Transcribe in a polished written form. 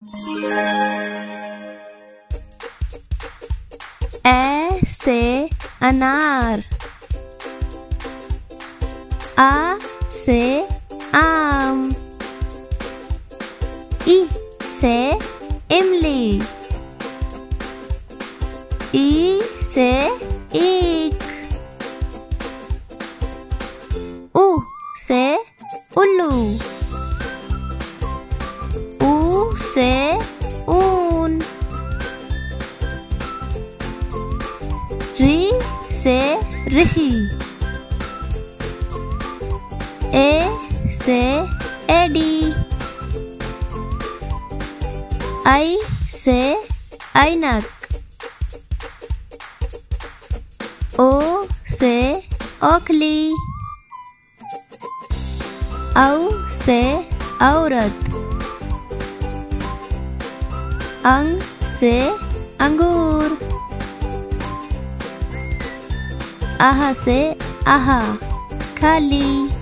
ए से अनार। आ से आम। ई से इमली। ई से ईख। ऊ से उल्लू। ऊ से ऊन। री से ऋषि। ए से एडी। आई से ऐनक। ओ से ओखली। औ से औरत। अंग से अंगूर। आहा से आहा खाली।